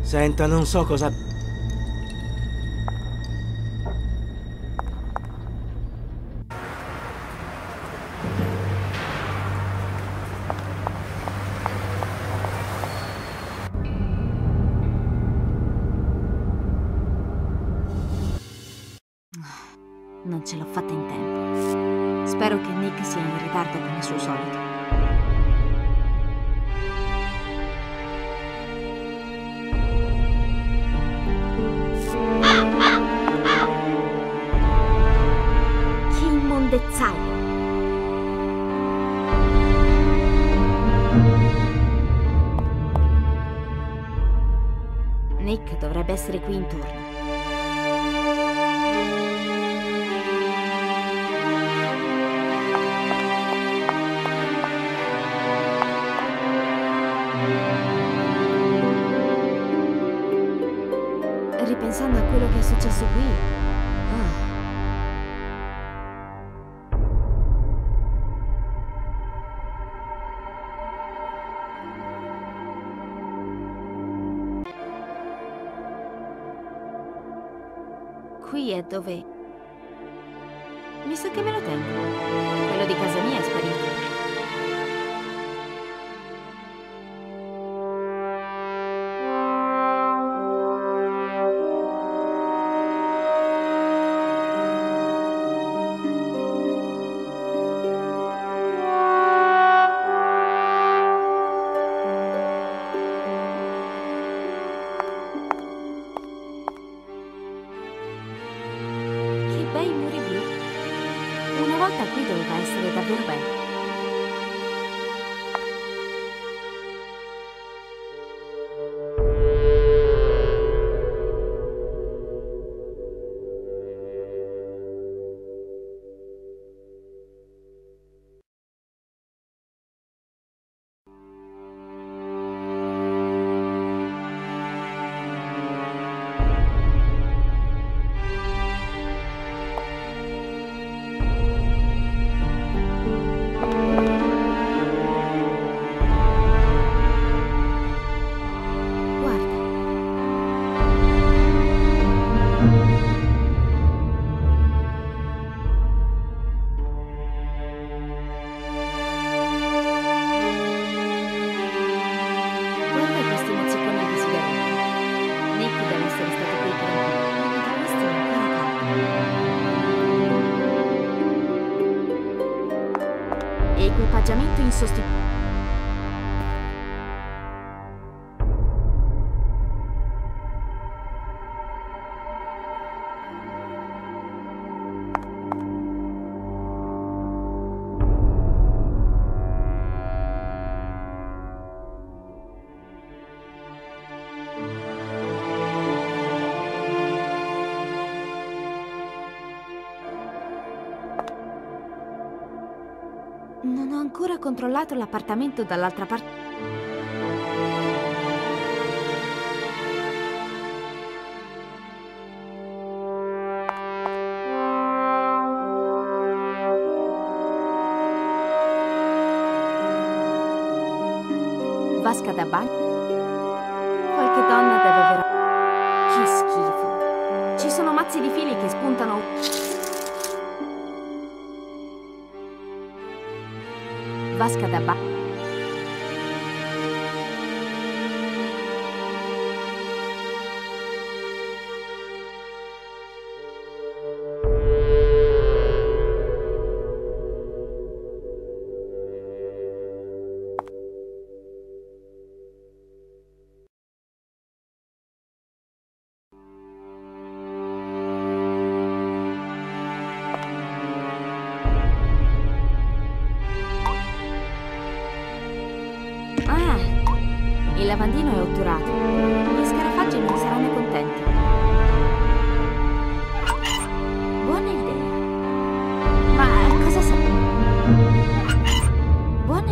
Senta, non so cosa... Non ce l'ho fatta in tempo. Spero che Nick sia in ritardo come suo solito. Che immondezzaio! Nick dovrebbe essere qui intorno. Ripensando a quello che è successo qui. Qui è dove... Mi sa che me lo tengo. Quello di casa mia è sparito. Bei muri blu. Una volta qui doveva essere davvero bello. Equipaggiamento insostituibile. Non ho ancora controllato l'appartamento dall'altra parte. Vasca da bagno. Qualche donna deve aver... Che schifo. Ci sono mazzi di fili che spuntano... Vasca da bagno. Il lavandino è otturato. Gli scarafaggi non saranno contenti. Buona idea. Ma cosa sa... Buona...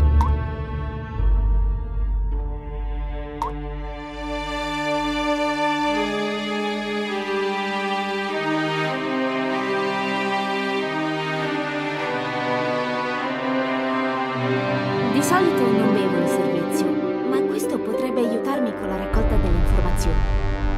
Di solito non bevo in servizio, ma questo potrebbe aiutarmi con la raccolta delle informazioni. situazione.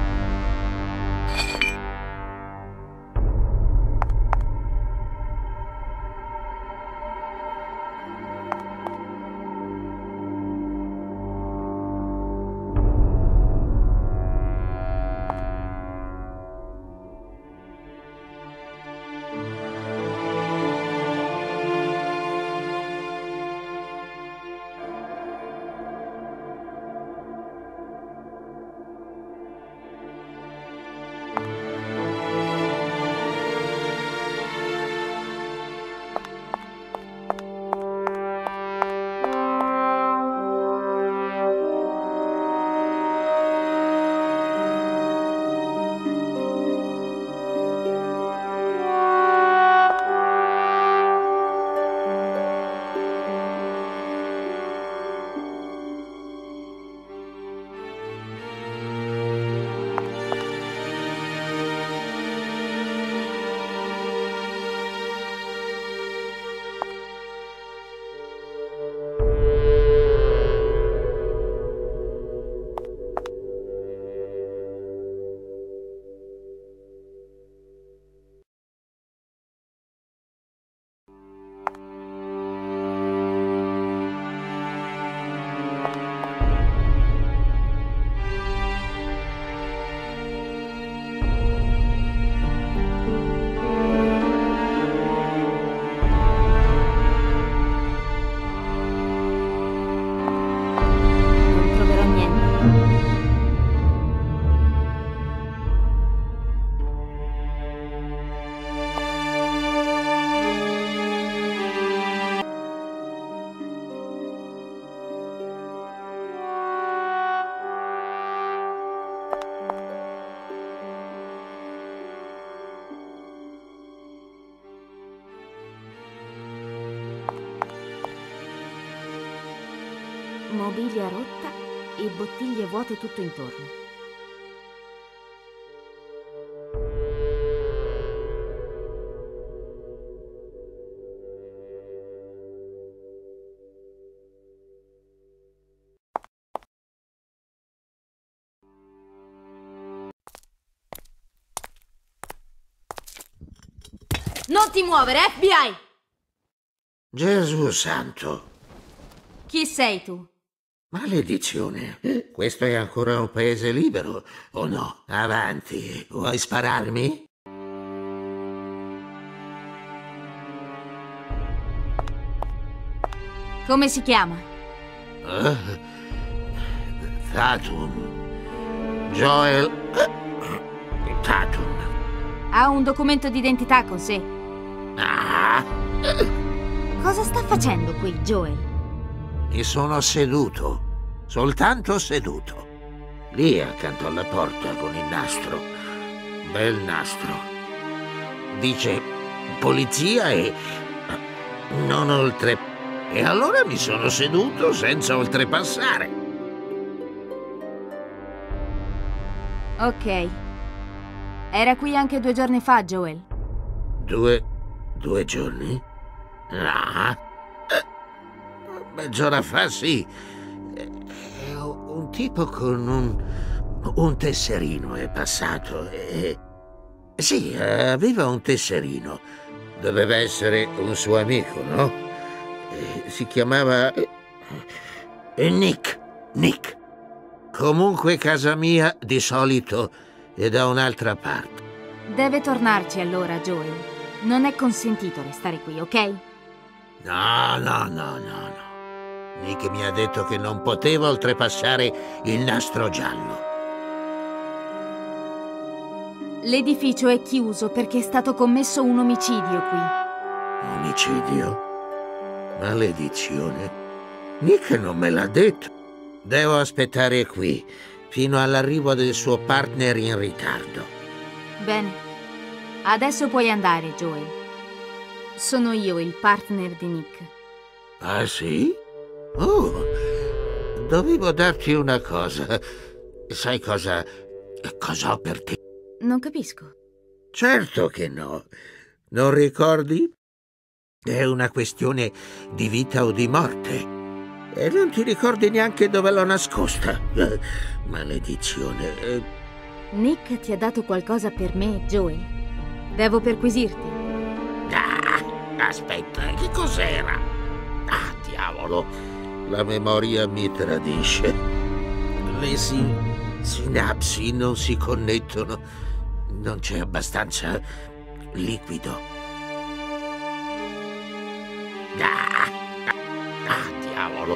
Mobilia rotta e bottiglie vuote tutto intorno. Non ti muovere, FBI! Gesù santo! Chi sei tu? Maledizione! Questo è ancora un paese libero, o no? Avanti, vuoi spararmi? Come si chiama? Tatum. Joel Tatum. Ha un documento d'identità con sé. Ah! Cosa sta facendo qui, Joel? Mi sono seduto, soltanto seduto. Lì accanto alla porta con il nastro. Bel nastro. Dice polizia e non oltre. E allora mi sono seduto senza oltrepassare. Ok. Era qui anche 2 giorni fa, Joel. Due giorni? No. Mezz'ora fa, sì. Un tipo con un tesserino è passato e... Sì, aveva un tesserino. Doveva essere un suo amico, no? Si chiamava... Nick. Comunque casa mia, di solito, è da un'altra parte. Deve tornarci allora, Joel. Non è consentito restare qui, ok? No. Nick mi ha detto che non poteva oltrepassare il nastro giallo. L'edificio è chiuso perché è stato commesso un omicidio qui. Omicidio? Maledizione. Nick non me l'ha detto. Devo aspettare qui, fino all'arrivo del suo partner in ritardo. Bene. Adesso puoi andare, Joel. Sono io il partner di Nick. Ah, sì? Oh, dovevo darti una cosa. Sai cosa ho per te? Non capisco. Certo che no. Non ricordi? È una questione di vita o di morte. E non ti ricordi neanche dove l'ho nascosta. Maledizione. Nick ti ha dato qualcosa per me, Joel. Devo perquisirti. Aspetta, che cos'era? Ah, diavolo. La memoria mi tradisce. Le sinapsi non si connettono. Non c'è abbastanza liquido. Diavolo.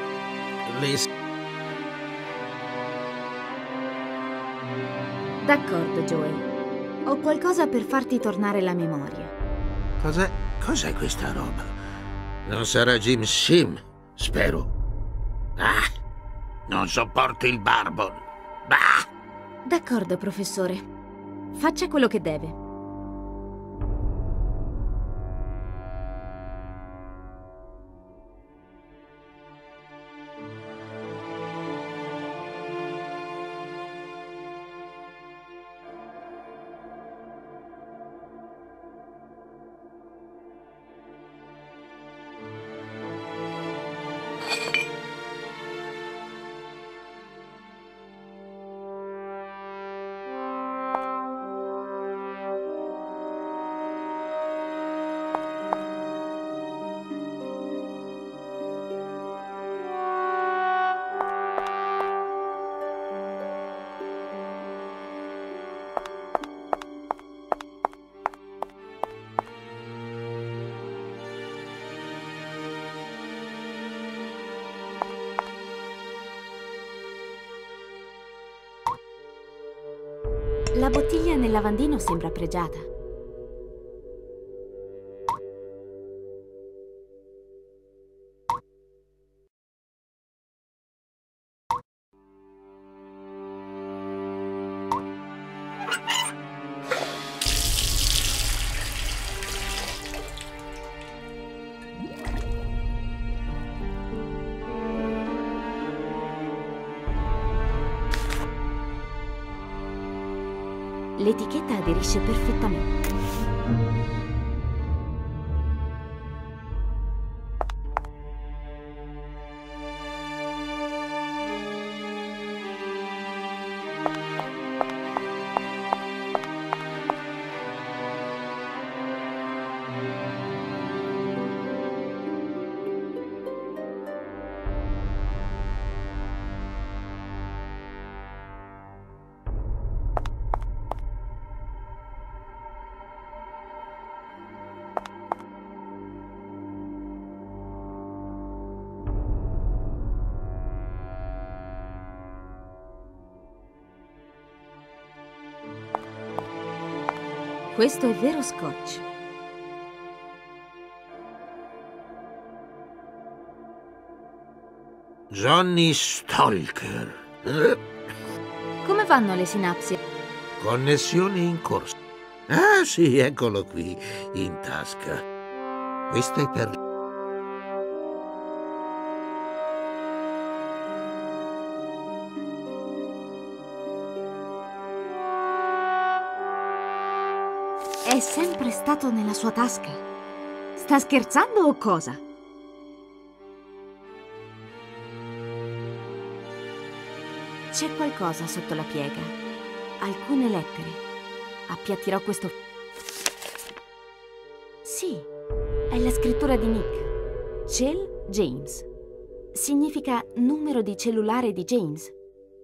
D'accordo, Joel. Ho qualcosa per farti tornare la memoria. Cos'è questa roba? Non sarà Jim Sim, spero. Non sopporto il barbon. D'accordo, professore. Faccia quello che deve. La bottiglia nel lavandino sembra pregiata. L'etichetta aderisce perfettamente. Questo è vero scotch. Johnny Stalker. Come vanno le sinapsi? Connessioni in corso. Ah sì, eccolo qui, in tasca. Questo è per... È sempre stato nella sua tasca. Sta scherzando o cosa? C'è qualcosa sotto la piega. Alcune lettere. Appiattirò questo... Sì, è la scrittura di Nick. Cell James. Significa numero di cellulare di James.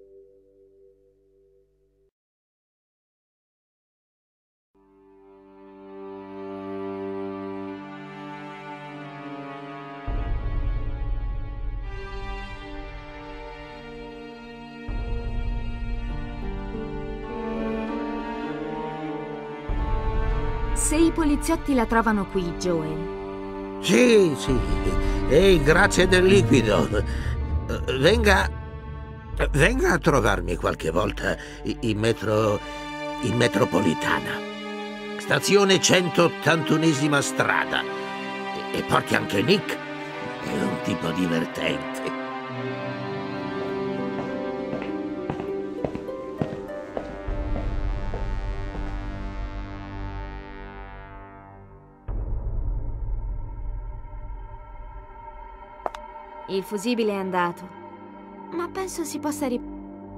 Se i poliziotti la trovano qui, Joel. Sì, sì. Ehi, grazie del liquido. Venga a trovarmi qualche volta in metropolitana. Stazione 181esima strada. E porti anche Nick. È un tipo divertente. Il fusibile è andato, ma penso si possa riparare.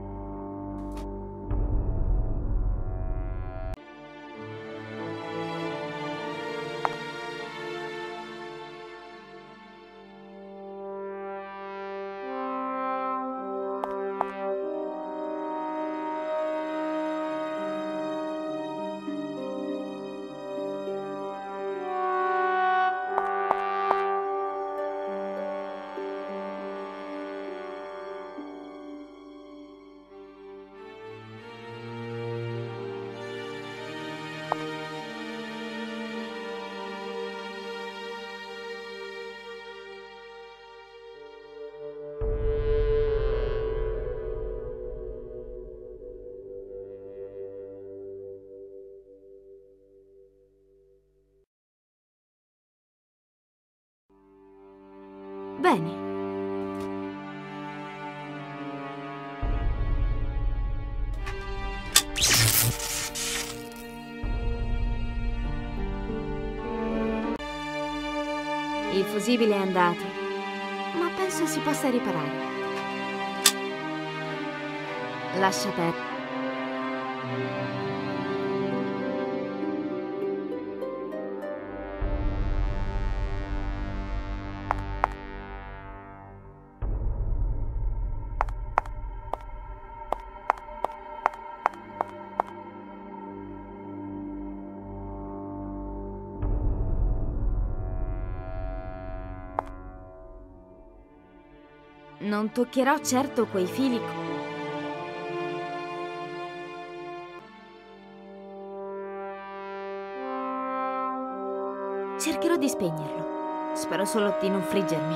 Bene. Il fusibile è andato, ma penso si possa riparare. Lascia perdere. Non toccherò certo quei fili. Cercherò di spegnerlo. Spero solo di non friggermi.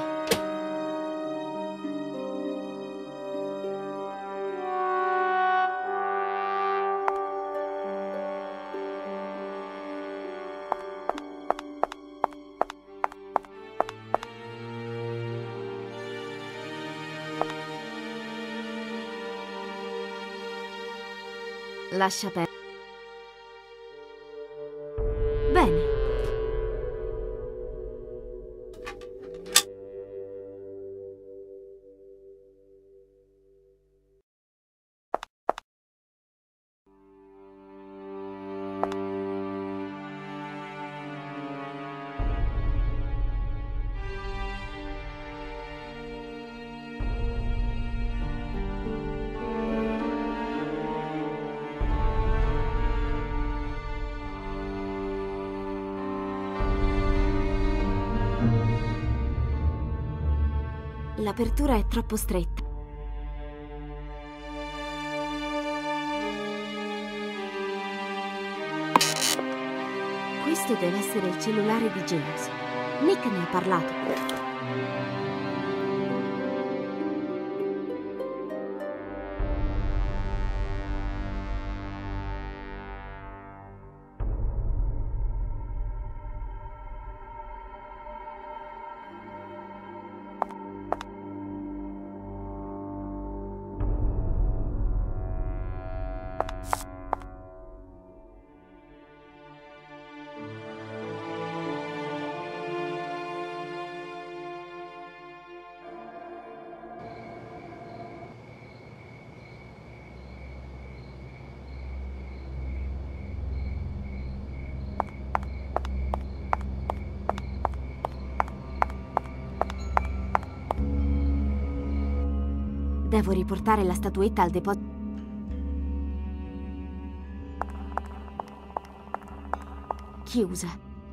Lascia perdere. Bene. L'apertura è troppo stretta. Questo deve essere il cellulare di James. Nick ne ha parlato. Devo riportare la statuetta al deposito. Chiusa.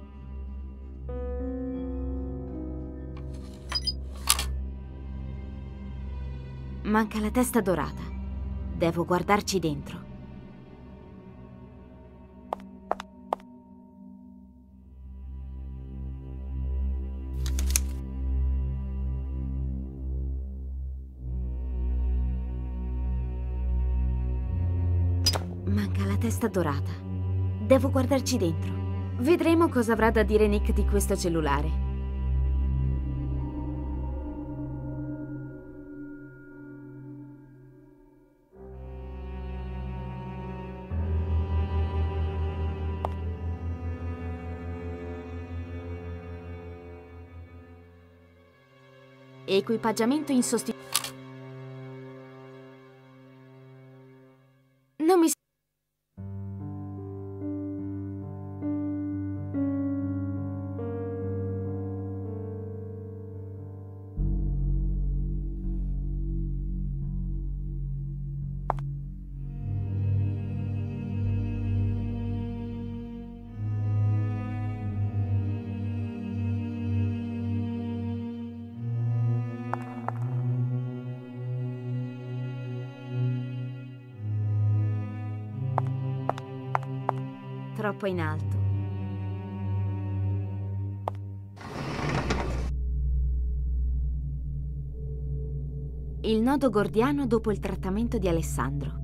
Manca la testa dorata. Devo guardarci dentro. Manca la testa dorata. Devo guardarci dentro. Vedremo cosa avrà da dire Nick di questo cellulare. Equipaggiamento insostituibile. Non mi... Troppo in alto. Il nodo gordiano dopo il trattamento di Alessandro.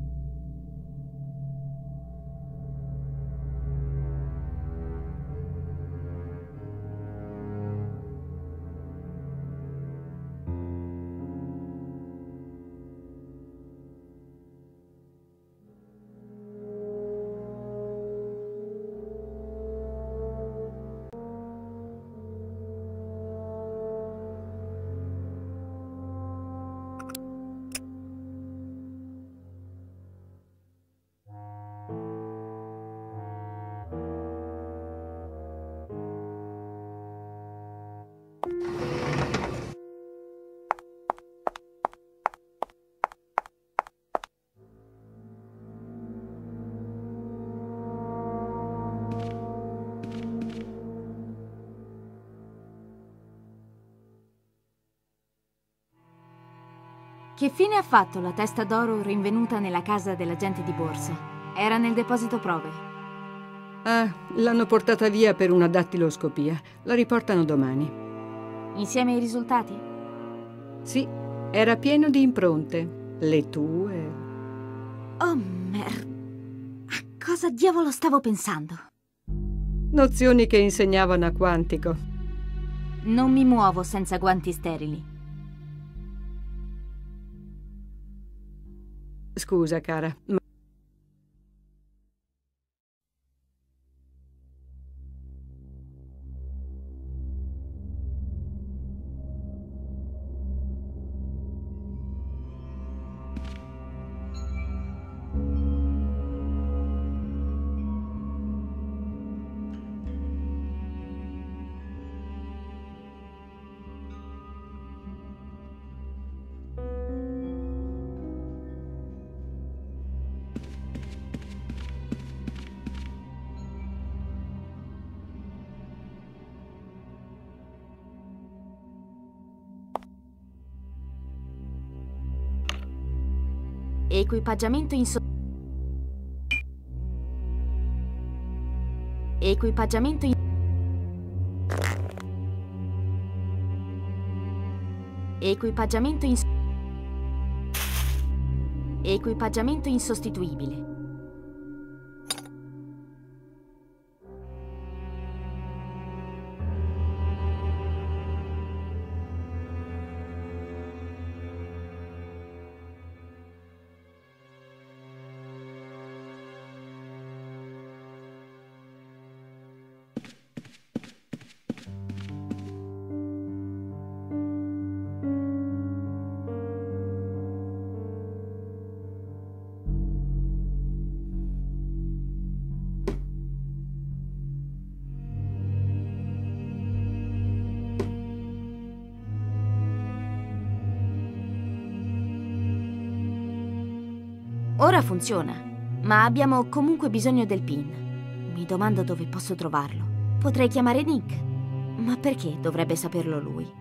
Che fine ha fatto la testa d'oro rinvenuta nella casa dell'agente di borsa? Era nel deposito prove. Ah, l'hanno portata via per una dattiloscopia. La riportano domani. Insieme ai risultati? Sì, era pieno di impronte. Le tue. Oh, merda. A cosa diavolo stavo pensando? Nozioni che insegnavano a Quantico. Non mi muovo senza guanti sterili. Scusa, cara, ma... Equipaggiamento Equipaggiamento Equipaggiamento Equipaggiamento insostituibile. Ora funziona, ma abbiamo comunque bisogno del PIN. Mi domando dove posso trovarlo. Potrei chiamare Nick, ma perché dovrebbe saperlo lui?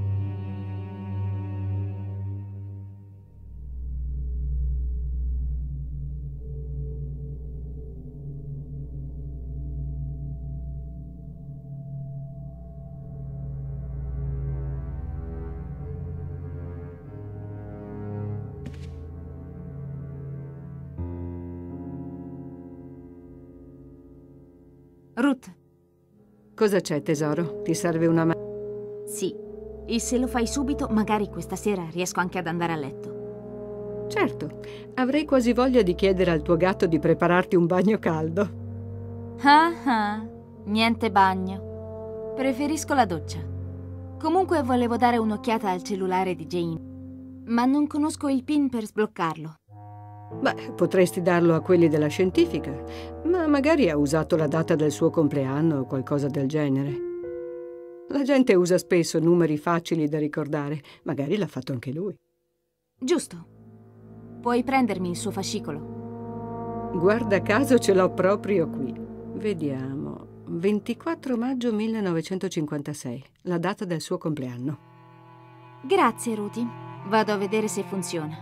Ruth. Cosa c'è, tesoro? Ti serve una mano? Sì, e se lo fai subito, magari questa sera riesco anche ad andare a letto. Certo, avrei quasi voglia di chiedere al tuo gatto di prepararti un bagno caldo. Ah ah, niente bagno. Preferisco la doccia. Comunque volevo dare un'occhiata al cellulare di Jane, ma non conosco il PIN per sbloccarlo. Beh, potresti darlo a quelli della scientifica, ma magari ha usato la data del suo compleanno o qualcosa del genere. La gente usa spesso numeri facili da ricordare, magari l'ha fatto anche lui. Giusto. Puoi prendermi il suo fascicolo. Guarda caso ce l'ho proprio qui. Vediamo. 24 maggio 1956, la data del suo compleanno. Grazie, Ruthie. Vado a vedere se funziona.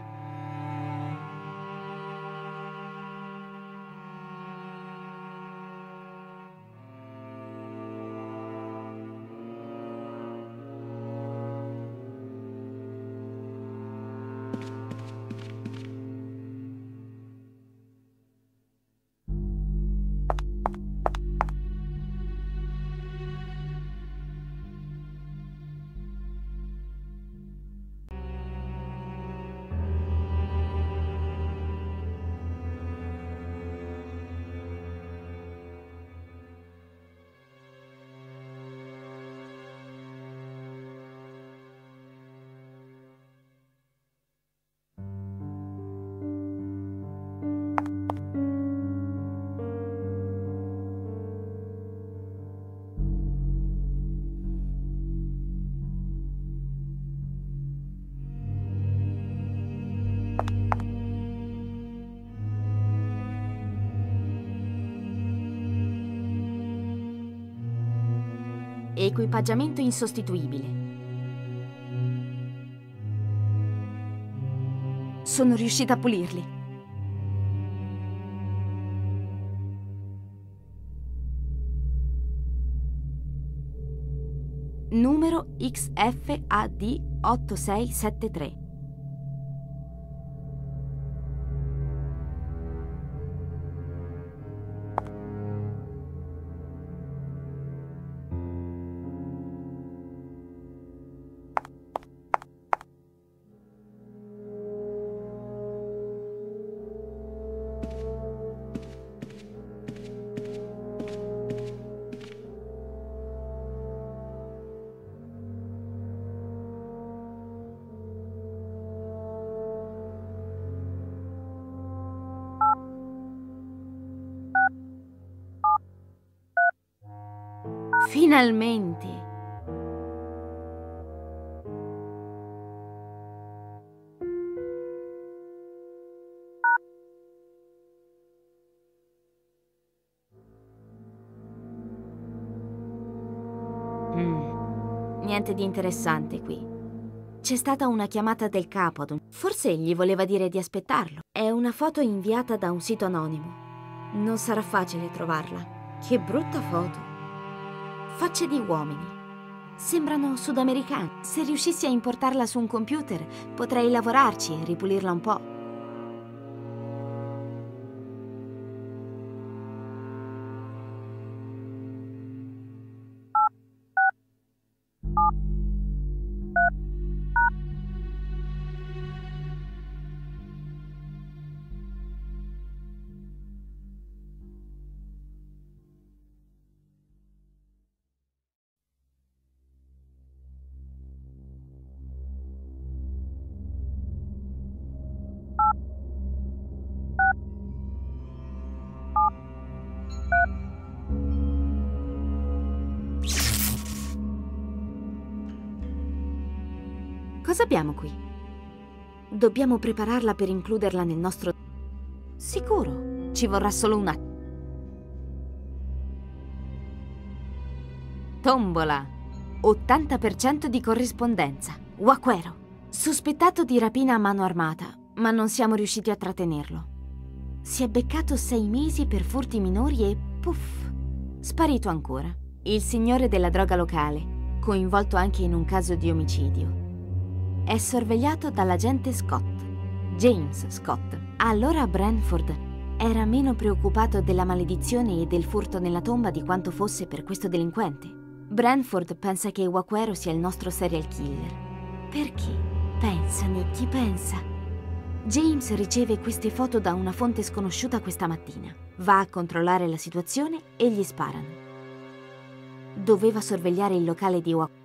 Equipaggiamento insostituibile. Sono riuscita a pulirli. Numero XFAD 8673. Finalmente! Niente di interessante qui. C'è stata una chiamata del capo. Forse gli voleva dire di aspettarlo. È una foto inviata da un sito anonimo. Non sarà facile trovarla. Che brutta foto. Facce di uomini. Sembrano sudamericani. Se riuscissi a importarla su un computer, potrei lavorarci e ripulirla un po'. Cosa abbiamo qui? Dobbiamo prepararla per includerla nel nostro... Sicuro, ci vorrà solo un attimo. Tombola! 80% di corrispondenza. Waquero. Sospettato di rapina a mano armata, ma non siamo riusciti a trattenerlo. Si è beccato 6 mesi per furti minori e puff! Sparito ancora. Il signore della droga locale, coinvolto anche in un caso di omicidio. È sorvegliato dall'agente Scott, James Scott. Allora Branford era meno preoccupato della maledizione e del furto nella tomba di quanto fosse per questo delinquente. Branford pensa che Waquero sia il nostro serial killer. Perché? Pensa, Nicky, pensa. James riceve queste foto da una fonte sconosciuta questa mattina. Va a controllare la situazione e gli sparano. Doveva sorvegliare il locale di Waquero.